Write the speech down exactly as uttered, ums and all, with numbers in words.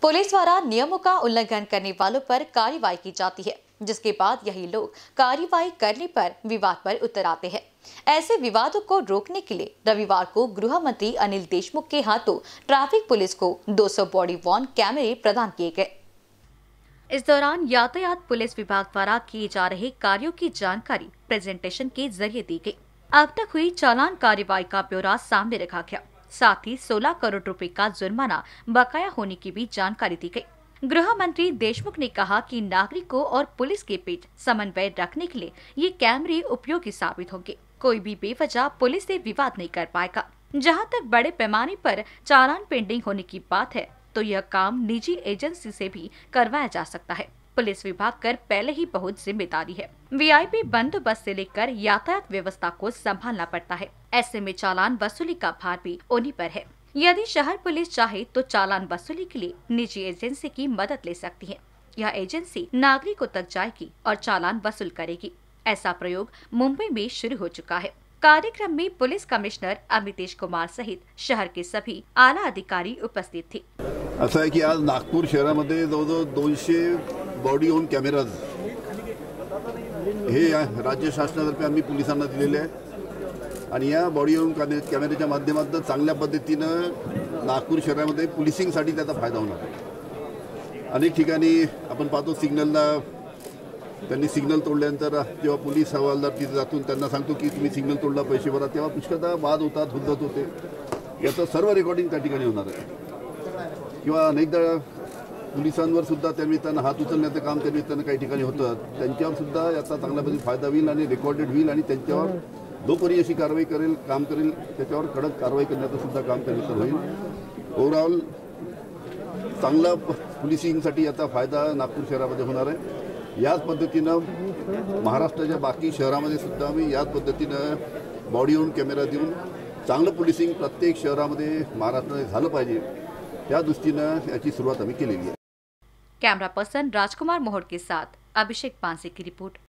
Police द्वारा नियमों का उल्लंघन करने वालों पर कार्रवाई की जाती है, जिसके बाद यही लोग कार्रवाई करने पर विवाद पर उतर आते हैं। ऐसे विवादों को रोकने के लिए रविवार को गृह मंत्री अनिल देशमुख के हाथों ट्रैफिक पुलिस को दो सौ बॉडी वॉर्न कैमरे प्रदान किए गए। इस दौरान यातायात पुलिस विभाग द्वारा किए जा रहे कार्यों की जानकारी प्रेजेंटेशन के जरिए दी गई। अब तक हुई चालान कार्रवाई का ब्यौरा सामने रखा गया। साथ ही सोलह करोड़ रुपए का जुर्माना बकाया होने की भी जानकारी दी गई। गृह मंत्री देशमुख ने कहा कि नागरिकों और पुलिस के बीच समन्वय रखने के लिए ये कैमरे उपयोगी साबित होंगे। कोई भी बेवजह पुलिस से विवाद नहीं कर पाएगा। जहां तक बड़े पैमाने पर चालान पेंडिंग होने की बात है, तो यह काम निजी एजेंसी से भी करवाया जा सकता है। पुलिस विभाग कर पहले ही बहुत जिम्मेदारी है। वीआईपी बंदोबस्त से लेकर यातायात व्यवस्था को संभालना पड़ता है। ऐसे में चालान वसूली का भार भी उन्हीं पर है। यदि शहर पुलिस चाहे तो चालान वसूली के लिए निजी एजेंसी की मदद ले सकती है। यह एजेंसी नागरिकों तक जाएगी और चालान वसूल करेगी। ऐसा प्रयोग मुंबई में शुरू हो चुका है। कार्यक्रम में पुलिस कमिश्नर अमितेश कुमार सहित शहर के सभी आला अधिकारी उपस्थित थे। असं आहे की आज नागपूर शहरामध्ये जवळजवळ दोनशे बॉडी ओन कॅमेराज हे राज्य शासनातर्फे आम्ही पोलिसांना दिलेले आहे आणि या बॉडी ओन कॅमेऱ्याच्या माध्यमातून चांगल्या पद्धतीनं नागपूर शहरामध्ये पोलिसिंगसाठी त्याचा फायदा होणार आहे। अनेक ठिकाणी आपण पाहतो सिग्नलला त्यांनी सिग्नल तोडल्यानंतर जेव्हा पोलीस हवालदार तिथे जातून त्यांना सांगतो की तुम्ही सिग्नल तोडला पैसे भरा, तेव्हा पुष्कळदा वाद होतात, हुद्दत होते। याचं सर्व रेकॉर्डिंग त्या ठिकाणी होणार आहे किंवा अनेकदा पोलिसांवर सुद्धा त्या निमित्तानं हात उचलण्याचं काम त्या निमित्तानं काही ठिकाणी होतं। त्यांच्यावर सुद्धा याचा चांगल्या पद्धतीने फायदा होईल आणि रेकॉर्डेड होईल आणि त्यांच्यावर जो कोणी अशी कारवाई करेल काम करेल त्याच्यावर कडक कारवाई करण्याचं सुद्धा काम त्या निमित्तानं होईल। ओव्हरऑल चांगला पोलिसिंगसाठी याचा फायदा नागपूर शहरामध्ये होणार आहे। याच पद्धतीनं महाराष्ट्राच्या बाकी शहरामध्ये सुद्धा आम्ही याच पद्धतीनं बॉडी ओन कॅमेरा देऊन चांगलं पोलिसिंग प्रत्येक शहरामध्ये महाराष्ट्रामध्ये झालं पाहिजे, त्या दृष्टीनं याची सुरुवात आम्ही केलेली आहे। कैमरा पर्सन राजकुमार मोहड़ के साथ अभिषेक पांसे की रिपोर्ट।